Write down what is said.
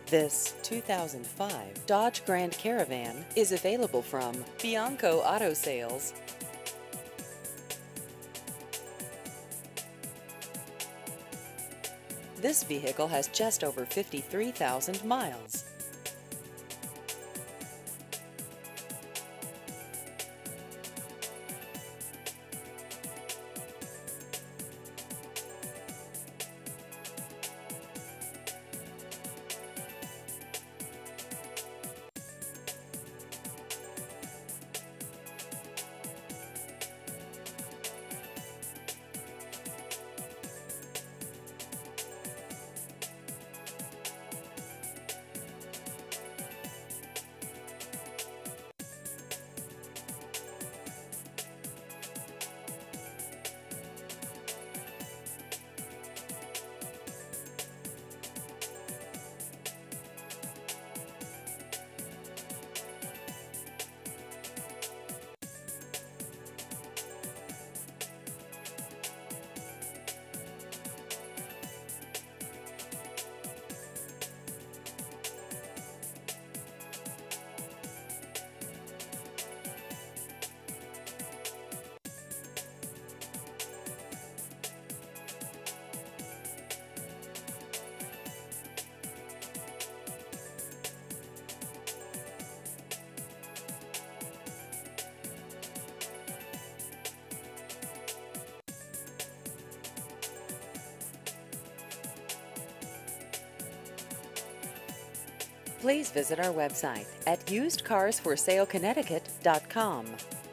This 2005 Dodge Grand Caravan is available from Bianco Auto Sales. This vehicle has just over 53,000 miles. Please visit our website at usedcarsforsaleConnecticut.com.